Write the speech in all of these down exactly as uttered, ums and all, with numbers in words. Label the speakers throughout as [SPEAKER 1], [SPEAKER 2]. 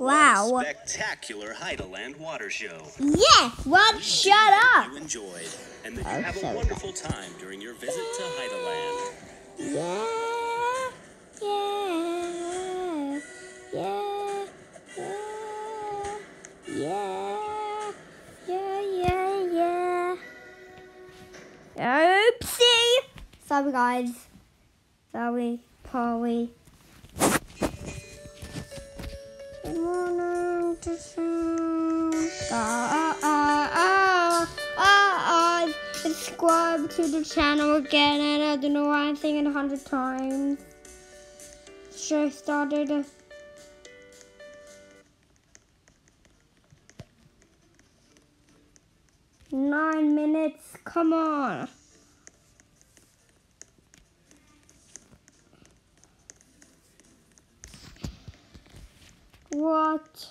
[SPEAKER 1] Wow.
[SPEAKER 2] What a spectacular Heideland water show.
[SPEAKER 1] Yeah, what?
[SPEAKER 2] We
[SPEAKER 1] Shut
[SPEAKER 2] hope
[SPEAKER 1] up.
[SPEAKER 2] You enjoyed, and that
[SPEAKER 1] Oh,
[SPEAKER 2] you have
[SPEAKER 1] so
[SPEAKER 2] a wonderful time during your visit to Heideland.
[SPEAKER 1] Yeah, yeah, yeah, yeah, yeah, yeah, yeah, yeah. Oopsie. Sorry, guys. Sorry, Polly. Good morning to sound. Ah, ah, ah, ah, ah. Subscribe to the channel again, and I don't know why I'm saying it a hundred times. Show started. Nine minutes. Come on. What?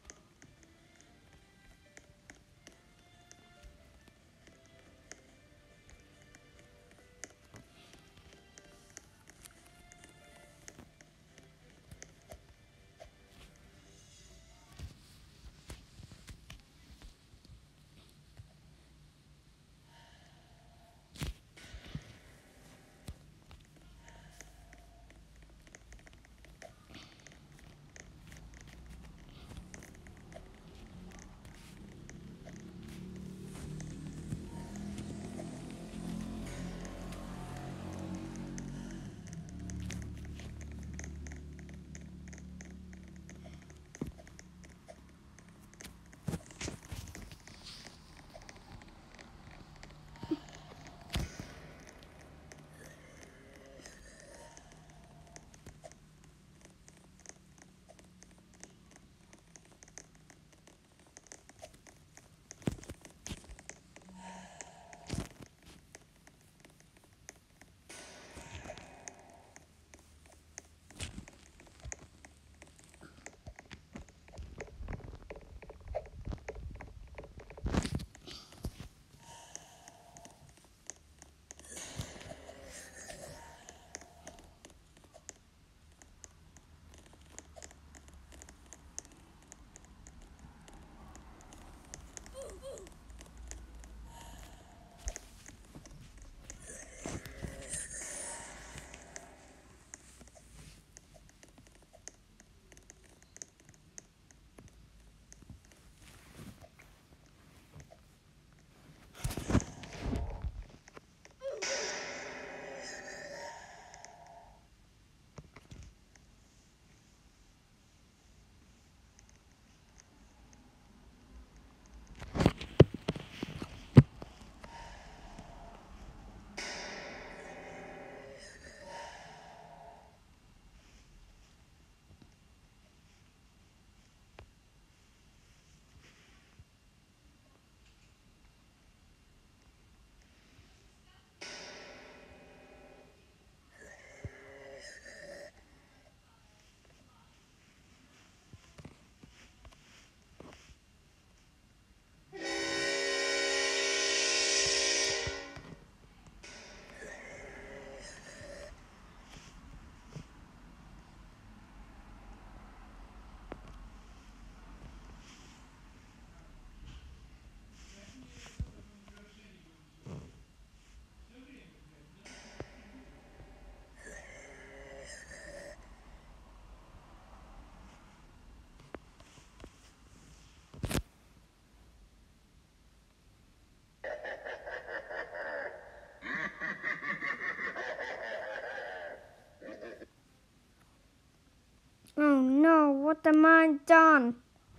[SPEAKER 1] Oh no, what am I done?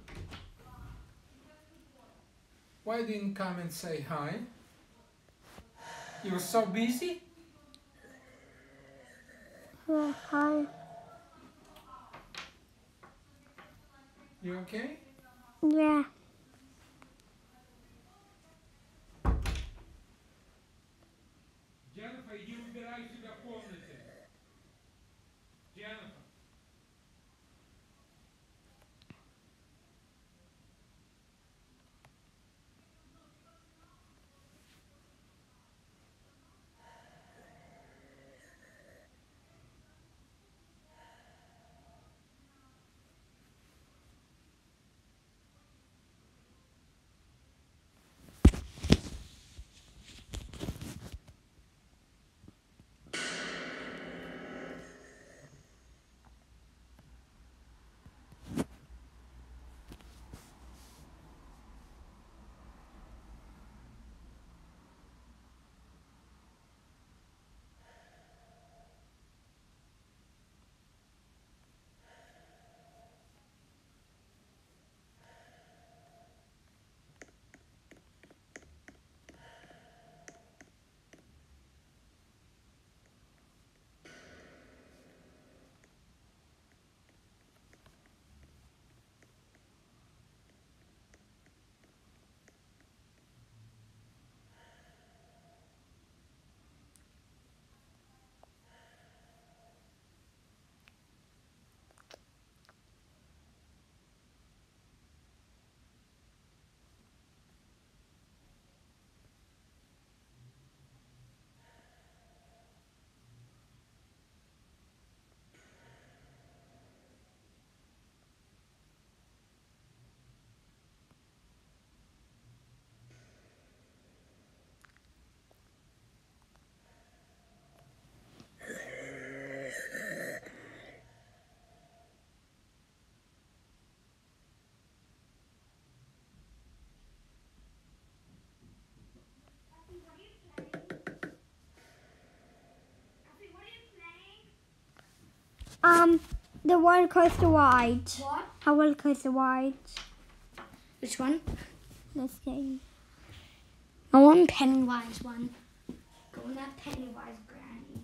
[SPEAKER 3] Why didn't you come and say hi? You were so busy?
[SPEAKER 1] Yeah, hi.
[SPEAKER 3] You okay?
[SPEAKER 1] Yeah.
[SPEAKER 3] Jennifer, иди убирай себя в комнате. Jennifer.
[SPEAKER 1] Um, the roller coaster ride.
[SPEAKER 4] What?
[SPEAKER 1] How roller coaster ride?
[SPEAKER 4] Which one?
[SPEAKER 1] This game.
[SPEAKER 4] I want Pennywise one. Go on that Pennywise granny.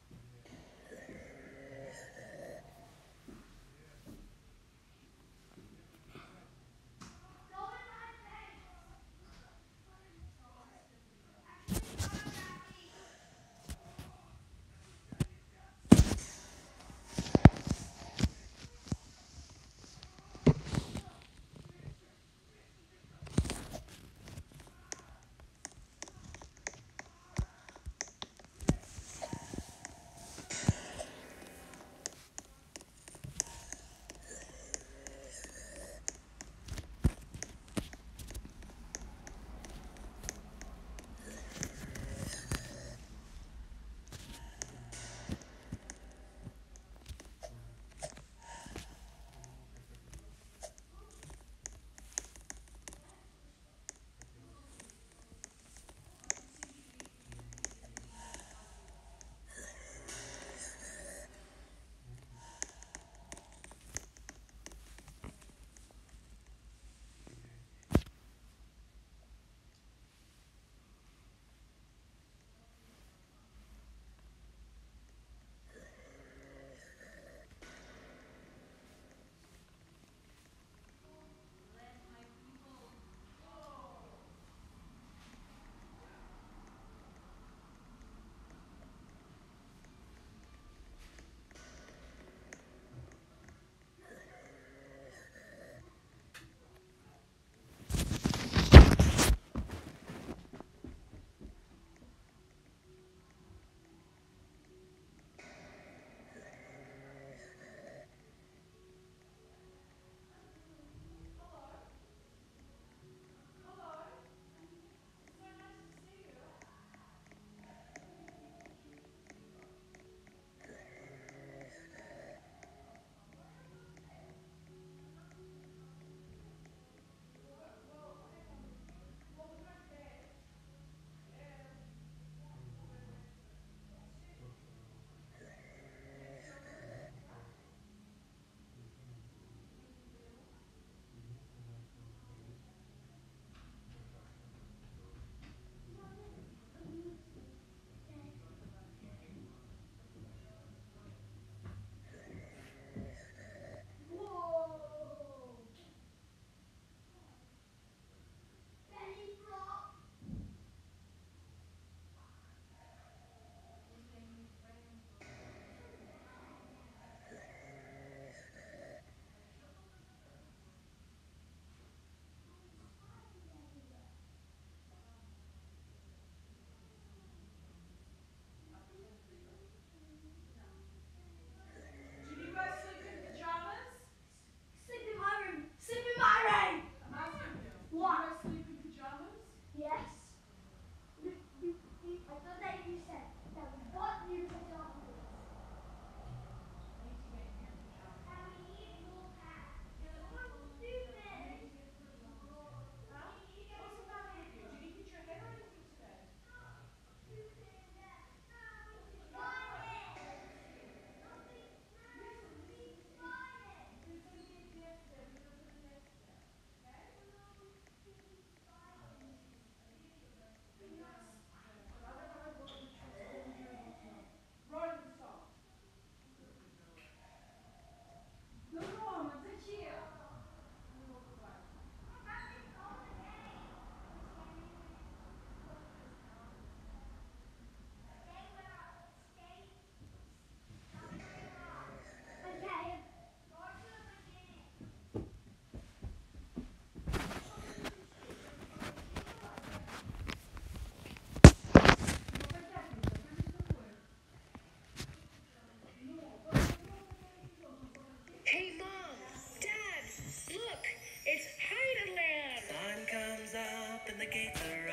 [SPEAKER 5] Hey, Mom, Dad, look, it's Heideland.
[SPEAKER 2] Sun comes up and the gates are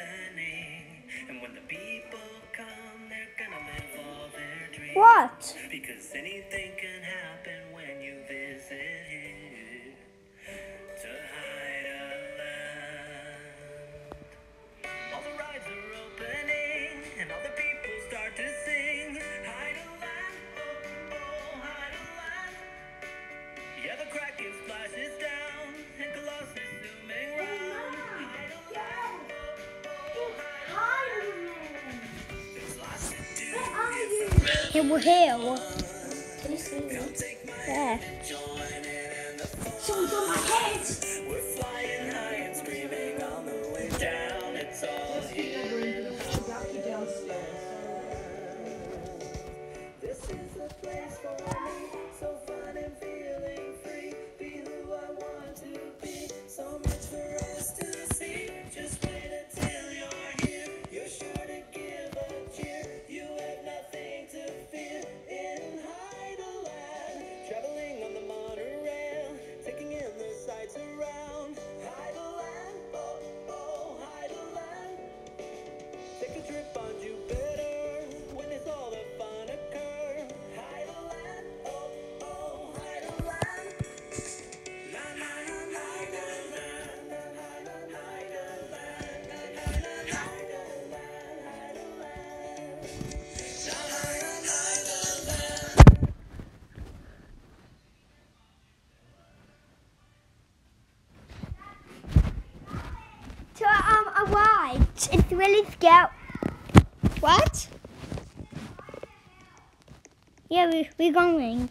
[SPEAKER 2] opening. And when the people come, they're gonna live all their dreams.
[SPEAKER 1] What?
[SPEAKER 2] Because anything can happen when you visit here to Heideland. All the rides are opening and all the people start to sing. Heideland, oh, oh, Heideland.
[SPEAKER 1] hill hill.
[SPEAKER 4] Can you see me?
[SPEAKER 1] Yeah.
[SPEAKER 4] Someone's on my head.
[SPEAKER 2] We're flying high and screaming on the way down. It's all here. This is the place for me. So fun and feeling free. Be who I want to be. So much for us to see. Just wait until you're here. You're sure to give a cheer. You have nothing to fear in Heideland. Traveling on the monorail, taking in the sights around. Heideland, oh, oh, Heideland. Take a trip on Jupiter, witness all the fun occur. Heideland, oh, oh, Heideland. La la la la la la la la la Heideland, Heideland, Heideland, Heideland. La la la la la.
[SPEAKER 1] So um, I arrived. It's really scary. What? Yeah, we we're going.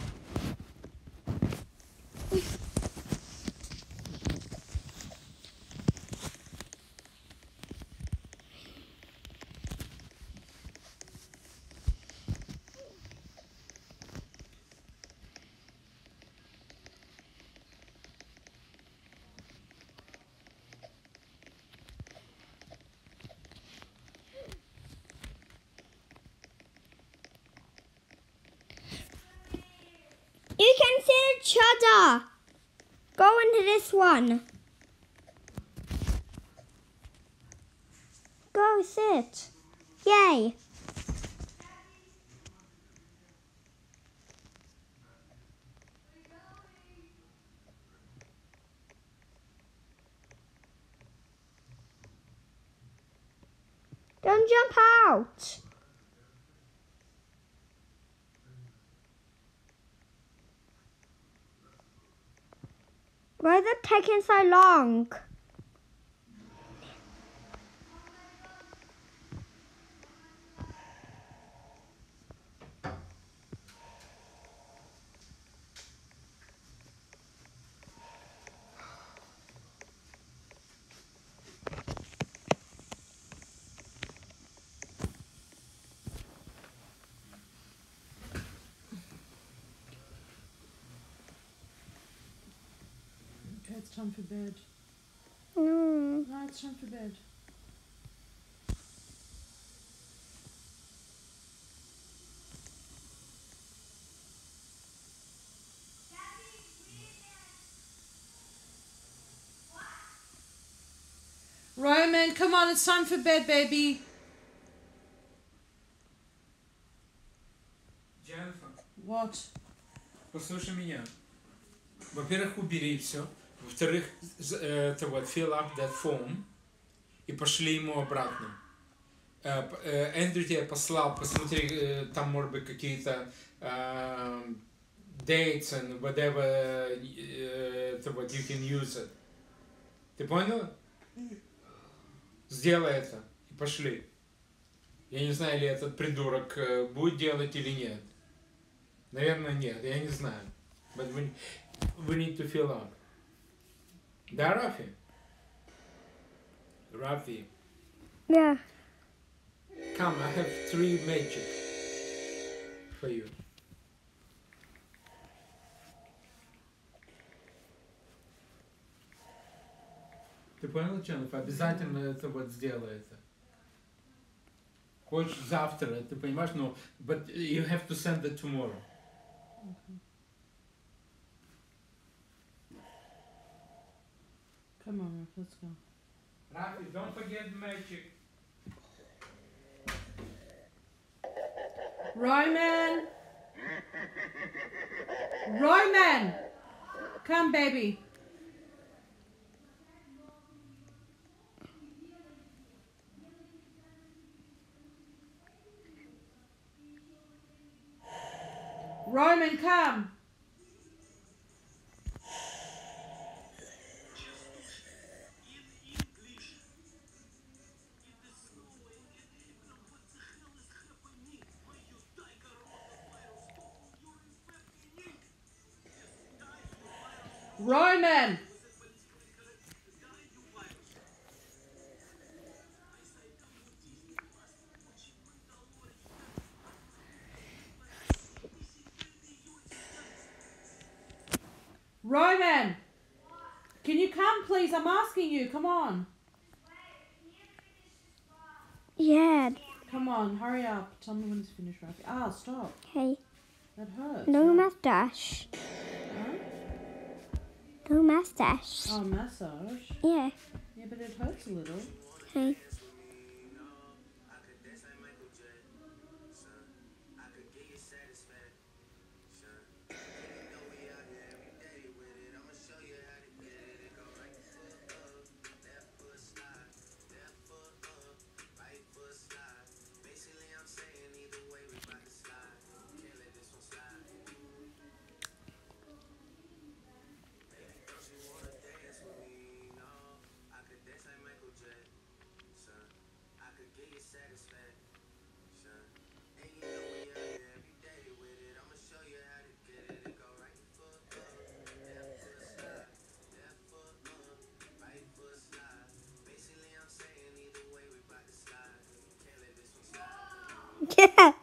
[SPEAKER 1] You can see each other. Go into this one. Go sit. Yay. Don't jump out. Why is it taking so long?
[SPEAKER 6] Okay, it's time for bed.
[SPEAKER 1] No.
[SPEAKER 6] No, it's time for bed. Roman, come on, it's time for bed, baby.
[SPEAKER 3] Jennifer,
[SPEAKER 6] What?
[SPEAKER 3] послушай меня. Во-первых, убери все. Во-вторых, з- э, это вот fill up that form и пошли ему обратно. Э, п- э, Эндрю тебе послал, посмотри, э, там может быть какие-то э, dates and whatever, э, это вот you can use it. Ты понял? Сделай это и пошли. Я не знаю, ли этот придурок э, будет делать или нет. Наверное, нет, я не знаю. But we, we need to fill up. Да, Rafi? Rafi,
[SPEAKER 1] Yeah.
[SPEAKER 3] come, I have three magic for you. Ты понял, Дженнифер? Обязательно это вот сделай это. Хочешь завтра, ты понимаешь, но but you have to send it tomorrow.
[SPEAKER 6] Come on, Rafi, let's go.
[SPEAKER 3] Rafi, don't forget magic.
[SPEAKER 6] Roman! Roman! Come, baby. Roman, come. Roman. Roman. Can you come, please? I'm asking you. Come on.
[SPEAKER 1] Yeah.
[SPEAKER 6] Come on, hurry up. Tell me when it's finished, Rafi. Ah, stop.
[SPEAKER 1] Hey.
[SPEAKER 6] That hurts.
[SPEAKER 1] No
[SPEAKER 6] Right.
[SPEAKER 1] mustache.
[SPEAKER 6] Huh?
[SPEAKER 1] No mustache.
[SPEAKER 6] Oh, massage.
[SPEAKER 1] Yeah.
[SPEAKER 6] Yeah, but it hurts a little.
[SPEAKER 1] Hey. Yeah.